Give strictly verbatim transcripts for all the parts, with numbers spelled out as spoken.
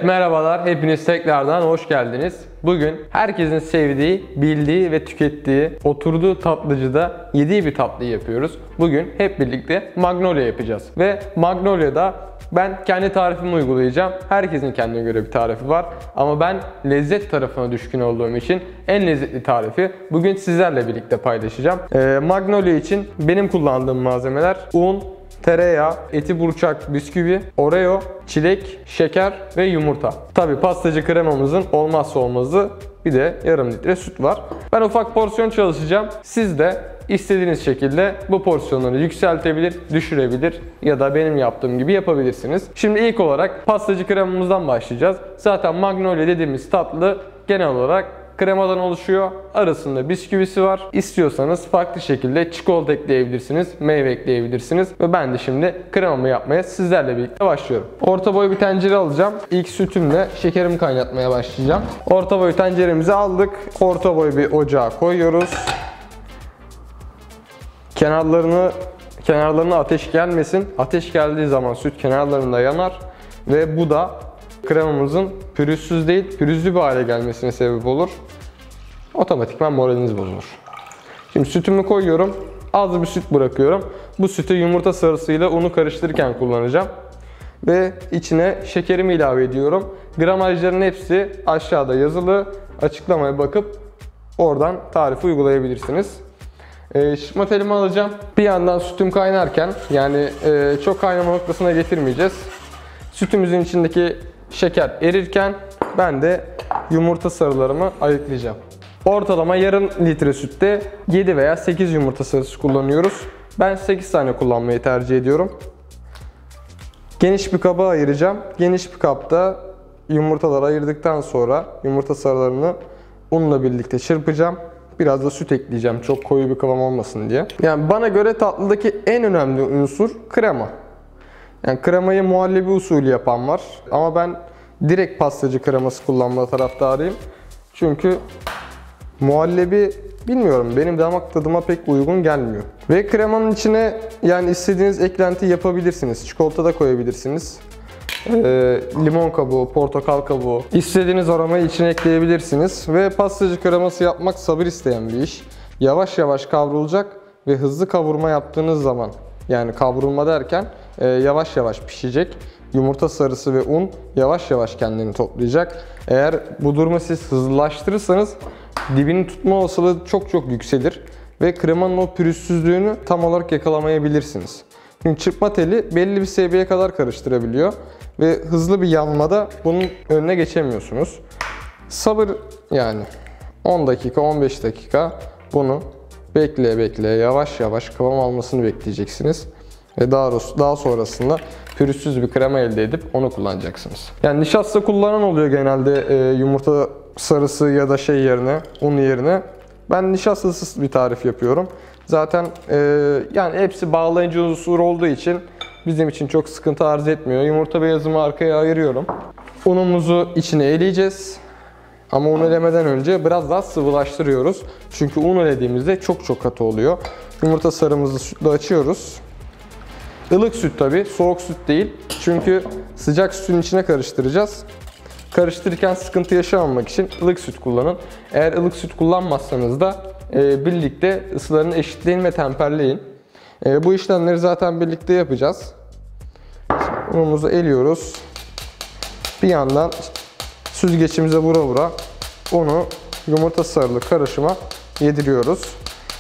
Evet, merhabalar. Hepiniz tekrardan hoş geldiniz. Bugün herkesin sevdiği, bildiği ve tükettiği, oturduğu tatlıcıda yediği bir tatlıyı yapıyoruz. Bugün hep birlikte Magnolia yapacağız. Ve Magnolia'da ben kendi tarifimi uygulayacağım. Herkesin kendine göre bir tarifi var. Ama ben lezzet tarafına düşkün olduğum için en lezzetli tarifi bugün sizlerle birlikte paylaşacağım. Ee, Magnolia için benim kullandığım malzemeler un, tereyağı, eti burçak bisküvi, oreo, çilek, şeker ve yumurta. Tabi pastacı kremamızın olmazsa olmazı bir de yarım litre süt var. Ben ufak porsiyon çalışacağım. Siz de istediğiniz şekilde bu porsiyonları yükseltebilir, düşürebilir ya da benim yaptığım gibi yapabilirsiniz. Şimdi ilk olarak pastacı kremamızdan başlayacağız. Zaten Magnolia dediğimiz tatlı genel olarak kremadan oluşuyor. Arasında bisküvisi var. İstiyorsanız farklı şekilde çikolata ekleyebilirsiniz, meyve ekleyebilirsiniz. Ve ben de şimdi kremamı yapmaya sizlerle birlikte başlıyorum. Orta boy bir tencere alacağım. İlk sütümle şekerimi kaynatmaya başlayacağım. Orta boy tenceremizi aldık. Orta boy bir ocağa koyuyoruz. Kenarlarını kenarlarına ateş gelmesin. Ateş geldiği zaman süt kenarlarında yanar ve bu da kremamızın pürüzsüz değil, pürüzlü bir hale gelmesine sebep olur. Otomatikman moraliniz bozulur. Şimdi sütümü koyuyorum. Az bir süt bırakıyorum. Bu sütü yumurta sarısıyla unu karıştırırken kullanacağım. Ve içine şekerimi ilave ediyorum. Gramajların hepsi aşağıda yazılı. Açıklamaya bakıp oradan tarifi uygulayabilirsiniz. E, şişme telimi alacağım. Bir yandan sütüm kaynarken, yani e, çok kaynama noktasına getirmeyeceğiz. Sütümüzün içindeki şeker erirken ben de yumurta sarılarımı ayıklayacağım. Ortalama yarım litre sütte yedi veya sekiz yumurta sarısı kullanıyoruz. Ben sekiz tane kullanmayı tercih ediyorum. Geniş bir kaba ayıracağım. Geniş bir kapta yumurtaları ayırdıktan sonra yumurta sarılarını unla birlikte çırpacağım. Biraz da süt ekleyeceğim çok koyu bir kıvam olmasın diye. Yani bana göre tatlıdaki en önemli unsur krema. Yani kremayı muhallebi usulü yapan var. Ama ben direkt pastacı kreması kullanma taraftarıyım. Çünkü muhallebi bilmiyorum, benim damak tadıma pek uygun gelmiyor. Ve kremanın içine yani istediğiniz eklenti yapabilirsiniz. Çikolata da koyabilirsiniz. Ee, limon kabuğu, portakal kabuğu, istediğiniz aromayı içine ekleyebilirsiniz. Ve pastacı kreması yapmak sabır isteyen bir iş. Yavaş yavaş kavrulacak ve hızlı kavurma yaptığınız zaman, yani kavrulma derken e, yavaş yavaş pişecek. Yumurta sarısı ve un yavaş yavaş kendini toplayacak. Eğer bu durumu siz hızlılaştırırsanız dibini tutma olasılığı çok çok yükselir. Ve kremanın o pürüzsüzlüğünü tam olarak yakalamayabilirsiniz. Çünkü çırpma teli belli bir seviyeye kadar karıştırabiliyor. Ve hızlı bir yanmada bunun önüne geçemiyorsunuz. Sabır, yani on dakika on beş dakika bunu bekleye bekleye yavaş yavaş kıvam almasını bekleyeceksiniz. Ve daha, daha sonrasında pürüzsüz bir krema elde edip onu kullanacaksınız. Yani nişasta kullanan oluyor genelde e, yumurta sarısı ya da şey yerine, un yerine. Ben nişastasız bir tarif yapıyorum. Zaten e, yani hepsi bağlayıcı unsur olduğu için bizim için çok sıkıntı arz etmiyor. Yumurta beyazımı arkaya ayırıyorum. Unumuzu içine eleyeceğiz. Ama un elemeden önce biraz daha sıvılaştırıyoruz. Çünkü un elediğimizde çok çok katı oluyor. Yumurta sarımızı sütle açıyoruz. Ilık süt tabi, soğuk süt değil. Çünkü sıcak sütün içine karıştıracağız. Karıştırırken sıkıntı yaşamamak için ılık süt kullanın. Eğer ılık süt kullanmazsanız da e, birlikte ısılarını eşitleyin ve temperleyin. E, bu işlemleri zaten birlikte yapacağız. Unumuzu eliyoruz. Bir yandan süzgeçimize vura vura unu yumurta sarılı karışıma yediriyoruz.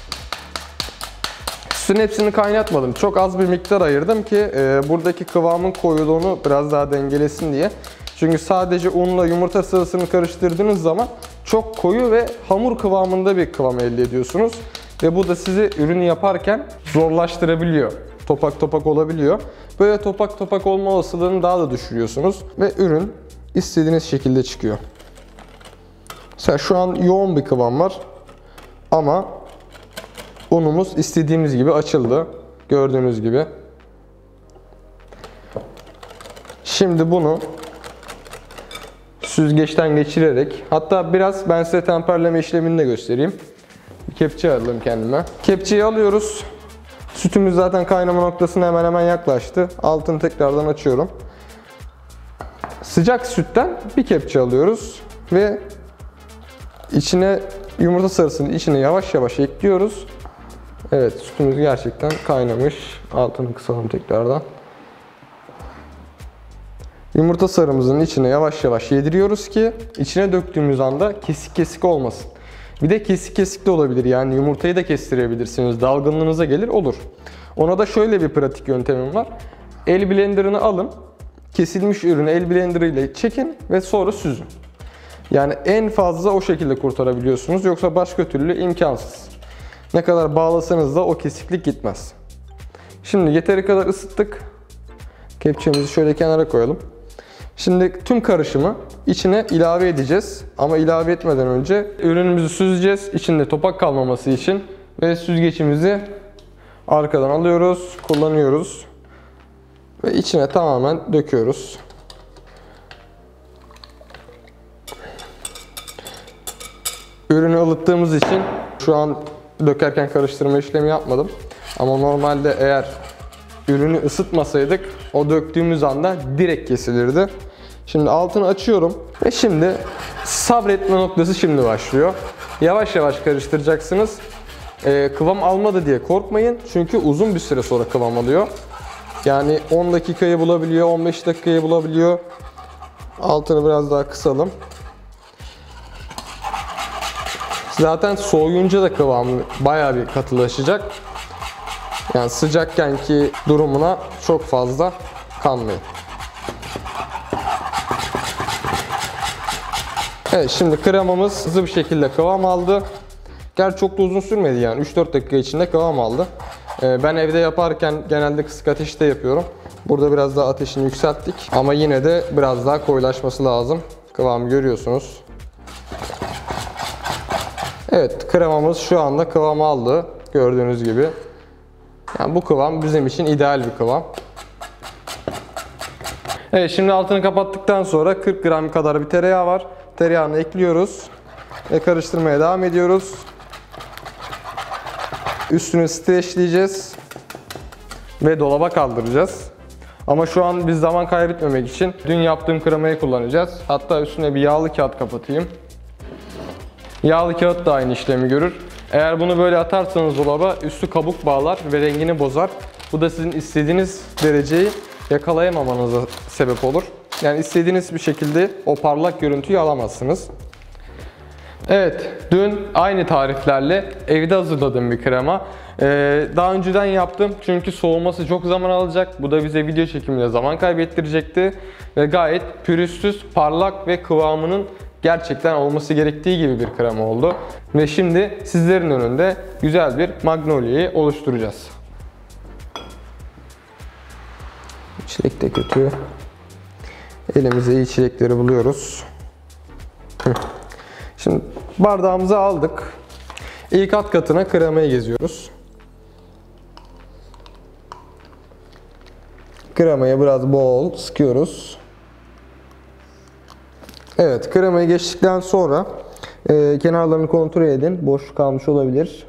Sütün hepsini kaynatmadım. Çok az bir miktar ayırdım ki e, buradaki kıvamın koyuluğunu biraz daha dengelesin diye. Çünkü sadece unla yumurta sarısını karıştırdığınız zaman çok koyu ve hamur kıvamında bir kıvam elde ediyorsunuz. Ve bu da sizi ürünü yaparken zorlaştırabiliyor. Topak topak olabiliyor. Böyle topak topak olma olasılığını daha da düşürüyorsunuz. Ve ürün istediğiniz şekilde çıkıyor. Mesela şu an yoğun bir kıvam var. Ama unumuz istediğimiz gibi açıldı. Gördüğünüz gibi. Şimdi bunu süzgeçten geçirerek, hatta biraz ben size temperleme işlemini de göstereyim. Bir kepçe alalım kendime. Kepçeyi alıyoruz. Sütümüz zaten kaynama noktasına hemen hemen yaklaştı. Altını tekrardan açıyorum. Sıcak sütten bir kepçe alıyoruz ve içine yumurta sarısını içine yavaş yavaş ekliyoruz. Evet, sütümüz gerçekten kaynamış. Altını kısalım tekrardan. Yumurta sarımızın içine yavaş yavaş yediriyoruz ki içine döktüğümüz anda kesik kesik olmasın. Bir de kesik kesik de olabilir, yani yumurtayı da kestirebilirsiniz. Dalgınlığınıza gelir, olur. Ona da şöyle bir pratik yöntemim var. El blenderını alın. Kesilmiş ürünü el blender ile çekin ve sonra süzün. Yani en fazla o şekilde kurtarabiliyorsunuz. Yoksa başka türlü imkansız. Ne kadar bağlasanız da o kesiklik gitmez. Şimdi yeteri kadar ısıttık. Kepçemizi şöyle kenara koyalım. Şimdi tüm karışımı içine ilave edeceğiz. Ama ilave etmeden önce ürünümüzü süzeceğiz. İçinde topak kalmaması için. Ve süzgecimizi arkadan alıyoruz, kullanıyoruz. Ve içine tamamen döküyoruz. Ürünü ılıttığımız için şu an dökerken karıştırma işlemi yapmadım. Ama normalde eğer ürünü ısıtmasaydık o döktüğümüz anda direkt kesilirdi. Şimdi altını açıyorum ve şimdi sabretme noktası şimdi başlıyor. Yavaş yavaş karıştıracaksınız. Ee, kıvam almadı diye korkmayın. Çünkü uzun bir süre sonra kıvam alıyor. Yani on dakikayı bulabiliyor, on beş dakikayı bulabiliyor. Altını biraz daha kısalım. Zaten soğuyunca da kıvamı bayağı bir katılaşacak. Yani sıcakkenki durumuna çok fazla kanmayın. Evet, şimdi kremamız hızlı bir şekilde kıvam aldı. Gerçi çok da uzun sürmedi, yani üç dört dakika içinde kıvam aldı. Ben evde yaparken genelde kısık ateşte yapıyorum. Burada biraz daha ateşini yükselttik. Ama yine de biraz daha koyulaşması lazım. Kıvamı görüyorsunuz. Evet, kremamız şu anda kıvam aldı. Gördüğünüz gibi. Yani bu kıvam bizim için ideal bir kıvam. Evet, şimdi altını kapattıktan sonra kırk gram kadar bir tereyağı var. Tereyağını ekliyoruz ve karıştırmaya devam ediyoruz. Üstünü streçleyeceğiz ve dolaba kaldıracağız. Ama şu an biz zaman kaybetmemek için dün yaptığım kremayı kullanacağız. Hatta üstüne bir yağlı kağıt kapatayım. Yağlı kağıt da aynı işlemi görür. Eğer bunu böyle atarsanız dolaba üstü kabuk bağlar ve rengini bozar. Bu da sizin istediğiniz dereceyi yakalayamamanıza sebep olur. Yani istediğiniz bir şekilde o parlak görüntüyü alamazsınız. Evet, dün aynı tariflerle evde hazırladığım bir krema. Ee, daha önceden yaptım çünkü soğuması çok zaman alacak. Bu da bize video çekiminde zaman kaybettirecekti. Ve gayet pürüzsüz, parlak ve kıvamının gerçekten olması gerektiği gibi bir krema oldu. Ve şimdi sizlerin önünde güzel bir Magnolia'yı oluşturacağız. Çilek de kötü. Elimize iyi çilekleri buluyoruz. Şimdi bardağımızı aldık. İlk alt katına kremayı geziyoruz. Kremayı biraz bol sıkıyoruz. Evet, kremayı geçtikten sonra e, kenarlarını kontrol edin. Boş kalmış olabilir.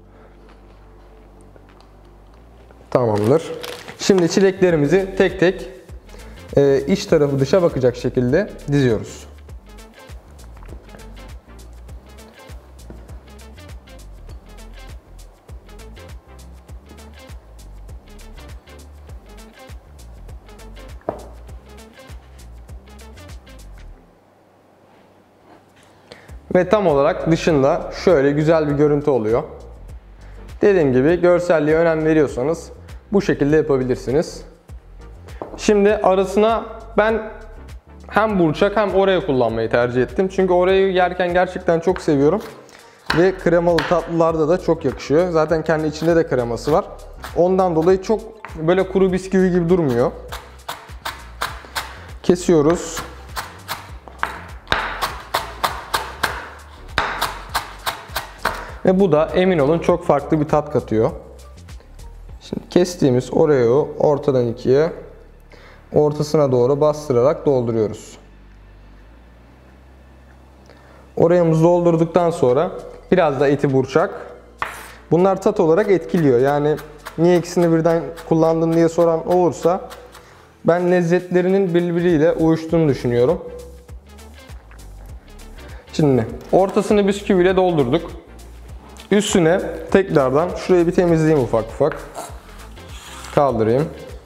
Tamamdır. Şimdi çileklerimizi tek tek e, iç tarafı dışa bakacak şekilde diziyoruz. Ve tam olarak dışında şöyle güzel bir görüntü oluyor. Dediğim gibi görselliğe önem veriyorsanız bu şekilde yapabilirsiniz. Şimdi arasına ben hem burçak hem oreo kullanmayı tercih ettim. Çünkü oreo'yu yerken gerçekten çok seviyorum. Ve kremalı tatlılarda da çok yakışıyor. Zaten kendi içinde de kreması var. Ondan dolayı çok böyle kuru bisküvi gibi durmuyor. Kesiyoruz. Ve bu da emin olun çok farklı bir tat katıyor. Şimdi kestiğimiz oreo'yu ortadan ikiye, ortasına doğru bastırarak dolduruyoruz. Oreo'muzu doldurduktan sonra biraz da eti burçak. Bunlar tat olarak etkiliyor. Yani niye ikisini birden kullandın diye soran olursa Ben lezzetlerinin birbiriyle uyuştuğunu düşünüyorum. Şimdi ortasını bisküviyle doldurduk. Üstüne tekrardan şurayı bir temizleyeyim ufak ufak. Kaldırayım.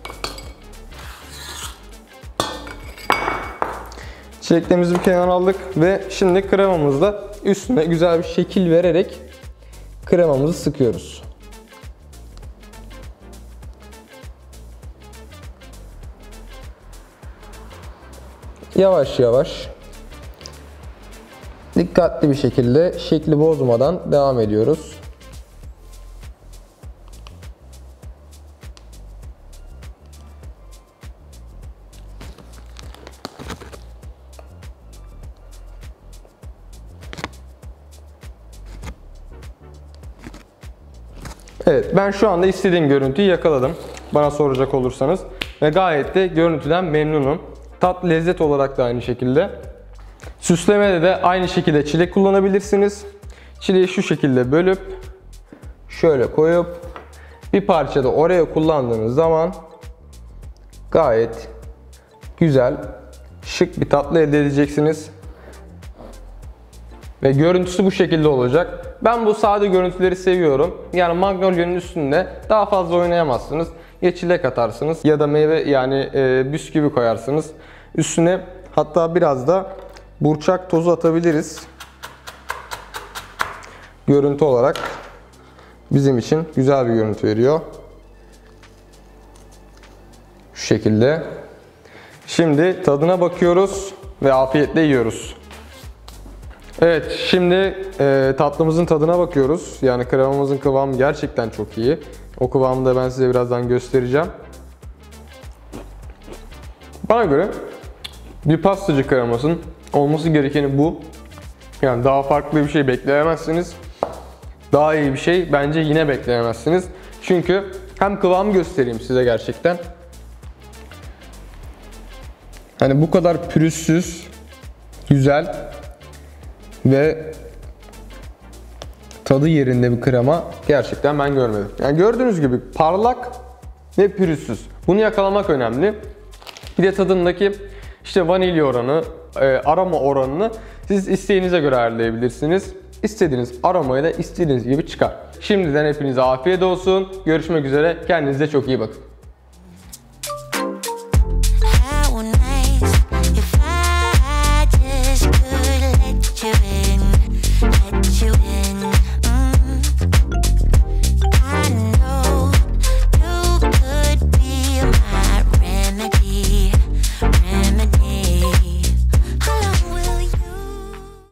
Çileklerimizi bir kenara aldık ve şimdi kremamızla üstüne güzel bir şekil vererek kremamızı sıkıyoruz. Yavaş yavaş, dikkatli bir şekilde şekli bozmadan devam ediyoruz. Evet, ben şu anda istediğim görüntüyü yakaladım. Bana soracak olursanız. Ve gayet de görüntüden memnunum. Tat, lezzet olarak da aynı şekilde. Süslemede de aynı şekilde çilek kullanabilirsiniz. Çileği şu şekilde bölüp şöyle koyup bir parça da Oreo kullandığınız zaman gayet güzel, şık bir tatlı elde edeceksiniz. Ve görüntüsü bu şekilde olacak. Ben bu sade görüntüleri seviyorum. Yani Magnolia'nın üstünde daha fazla oynayamazsınız. Ya çilek atarsınız ya da meyve yani e, bisküvi koyarsınız. Üstüne hatta biraz da burçak tozu atabiliriz. Görüntü olarak bizim için güzel bir görüntü veriyor. Şu şekilde. Şimdi tadına bakıyoruz ve afiyetle yiyoruz. Evet, şimdi e, tatlımızın tadına bakıyoruz. Yani kremamızın kıvamı gerçekten çok iyi. O kıvamı da ben size birazdan göstereceğim. Bana göre bir pastacı kremasının olması gerekeni bu. Yani daha farklı bir şey bekleyemezsiniz. Daha iyi bir şey bence yine bekleyemezsiniz. Çünkü hem kıvamı göstereyim size gerçekten. Hani bu kadar pürüzsüz, güzel ve tadı yerinde bir krema gerçekten ben görmedim. Yani gördüğünüz gibi parlak ve pürüzsüz. Bunu yakalamak önemli. Bir de tadındaki işte vanilya oranı, e, aroma oranını siz isteğinize göre ayarlayabilirsiniz. İstediğiniz aromayla istediğiniz gibi çıkar. Şimdiden hepinize afiyet olsun. Görüşmek üzere. Kendinize çok iyi bakın.